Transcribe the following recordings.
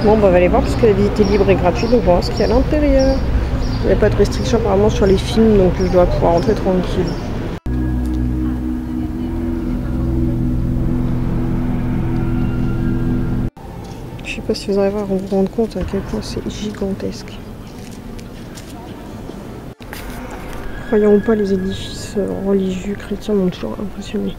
Bon, on va aller voir parce que la visite est libre et gratuite, donc on va voir ce qu'il y a à l'intérieur. Il n'y a pas de restriction apparemment sur les films, donc je dois pouvoir rentrer tranquille. Je sais pas si vous arrivez à vous rendre compte à quel point c'est gigantesque. Croyant ou pas, les édifices religieux chrétiens m'ont toujours impressionné.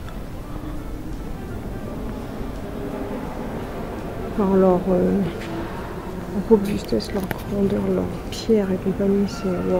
Par leur robustesse, leur grandeur, leur pierre et compagnie, c'est wow.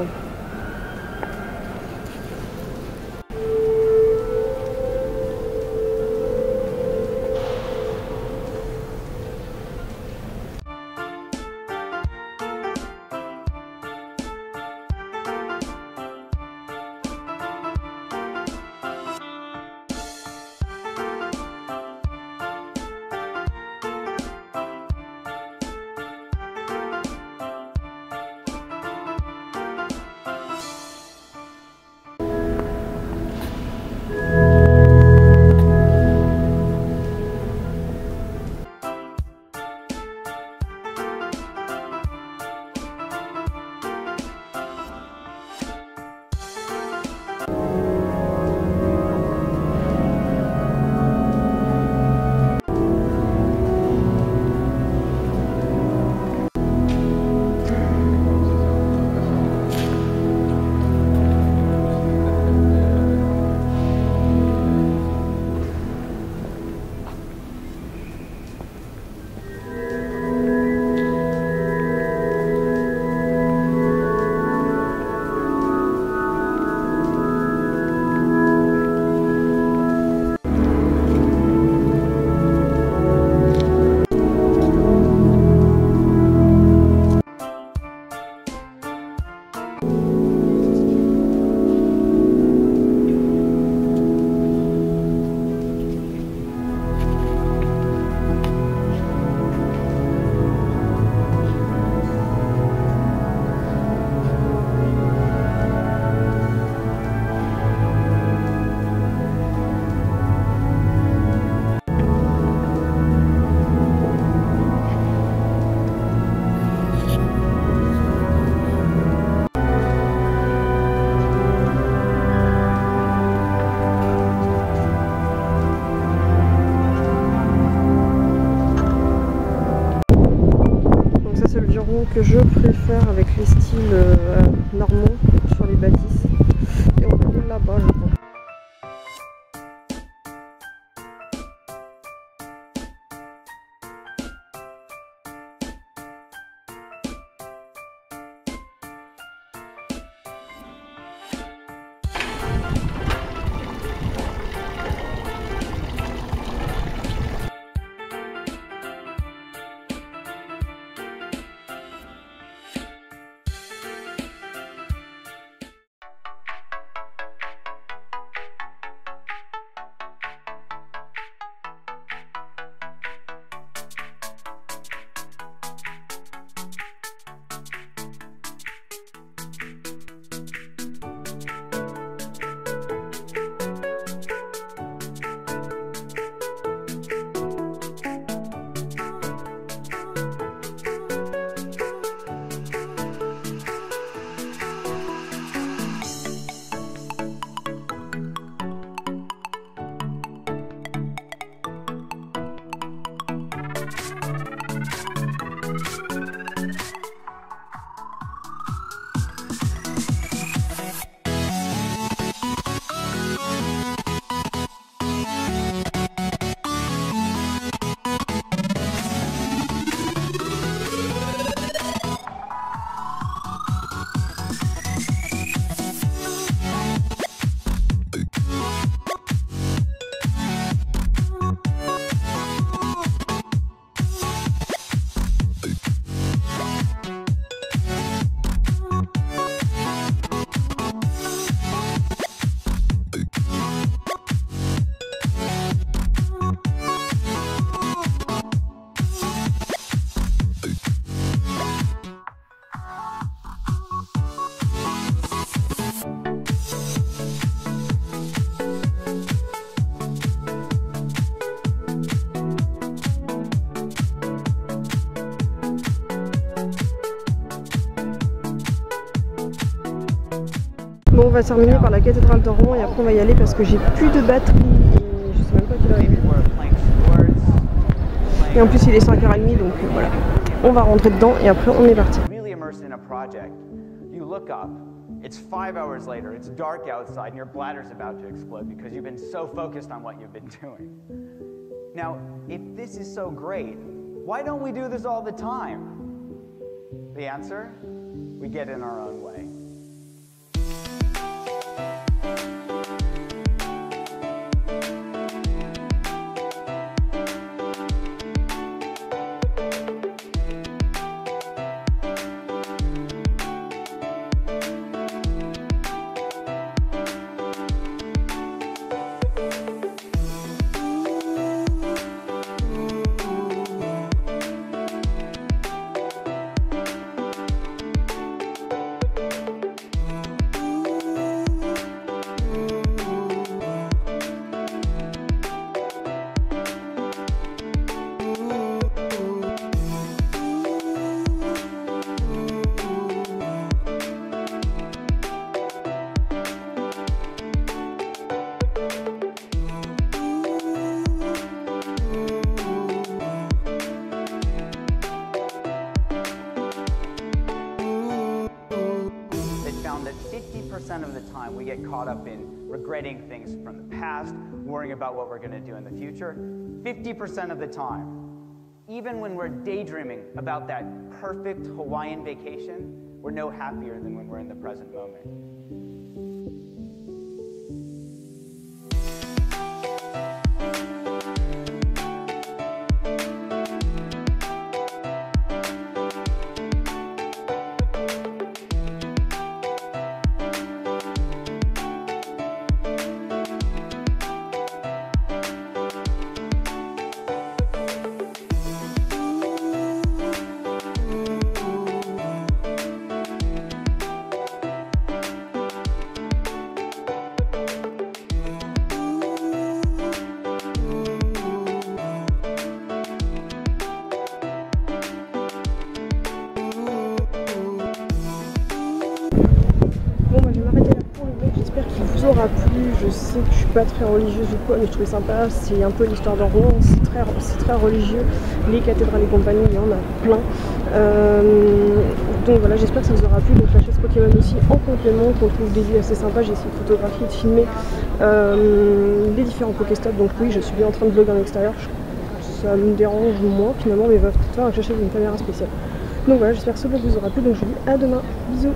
Que je préfère avec les styles normands sur les bâtisses. Et on va aller là-bas, je pense. va terminer par la cathédrale de Rouen et après on va y aller parce que j'ai plus de batterie et je sais même pas quelle heure il est. Et en plus il est 5h30 donc voilà. On va rentrer dedans et après on est parti. It's 5 hours later, it's dark outside, and your bladder's about to explode because you've been so focused on what you've been doing. Now, if this is so great, why don't we do this all the time? The answer? We get in our own way. That 50% of the time we get caught up in regretting things from the past, worrying about what we're going to do in the future. 50% of the time, even when we're daydreaming about that perfect Hawaiian vacation, we're no happier than when we're in the present moment. Aura plu. Je sais que je suis pas très religieuse ou quoi, mais je trouvais sympa. C'est un peu l'histoire de Rouen, c'est très religieux. Les cathédrales et compagnie, il y en a plein. Donc voilà, j'espère que ça vous aura plu. Donc la chasse Pokémon aussi en complément, qu'on trouve des vues assez sympas. J'ai essayé de photographier, de filmer les différents Pokéstops. Donc oui, je suis bien en train de vlogger en extérieur. Ça me dérange moins finalement, mais il va falloir que j'achète une caméra spéciale. Donc voilà, j'espère que ce vlog vous aura plu. Donc je vous dis à demain. Bisous.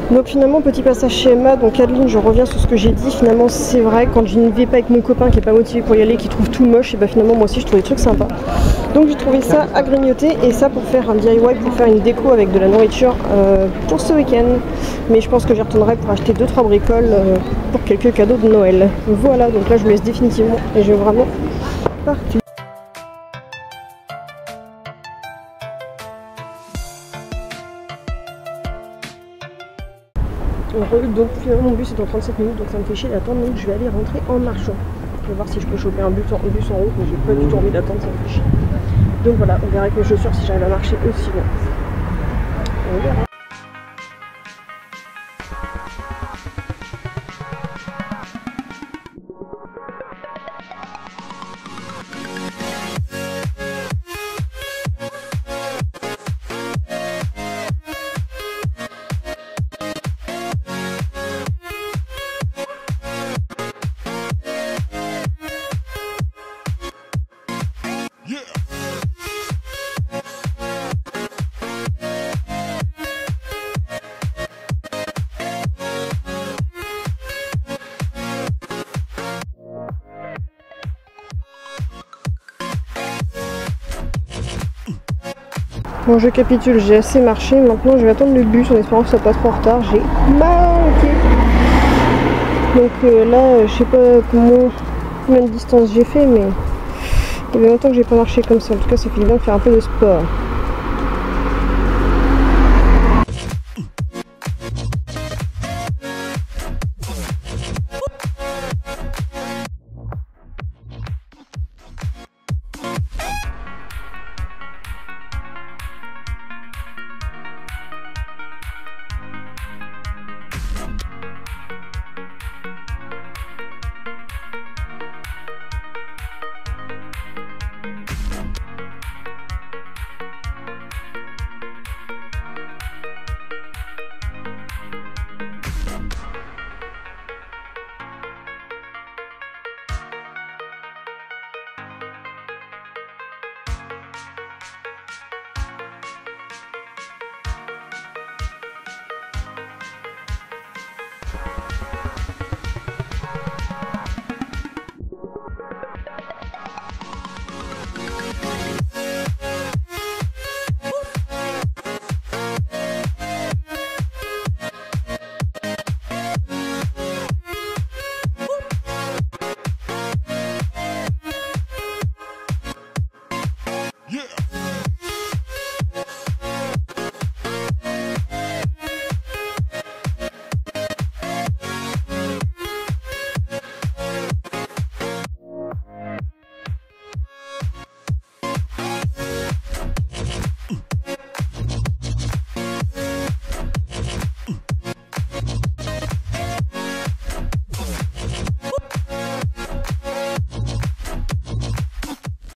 Donc finalement, petit passage chez Emma. Donc Adeline, je reviens sur ce que j'ai dit. Finalement, c'est vrai, quand je ne vais pas avec mon copain qui n'est pas motivé pour y aller, qui trouve tout moche, et bah finalement moi aussi je trouve des trucs sympas. Donc j'ai trouvé ça à grignoter et ça pour faire un DIY, pour faire une déco avec de la nourriture pour ce week-end. Mais je pense que j'y retournerai pour acheter 2-3 bricoles pour quelques cadeaux de Noël. Voilà, donc là je vous laisse définitivement et je vais vraiment partir. Donc finalement mon bus est dans 37 minutes, donc ça me fait chier d'attendre, donc je vais aller rentrer en marchant. Je vais voir si je peux choper un bus en route, mais j'ai pas du tout envie d'attendre, ça me fait chier. Donc voilà, on verra avec mes chaussures si j'arrive à marcher aussi loin. On verra. Bon, je capitule, j'ai assez marché, maintenant je vais attendre le bus en espérant que ça passe pas trop en retard, j'ai manqué. Donc là, je sais pas combien de distance j'ai fait, mais il y avait longtemps que j'ai pas marché comme ça, en tout cas ça fait du bien de faire un peu de sport.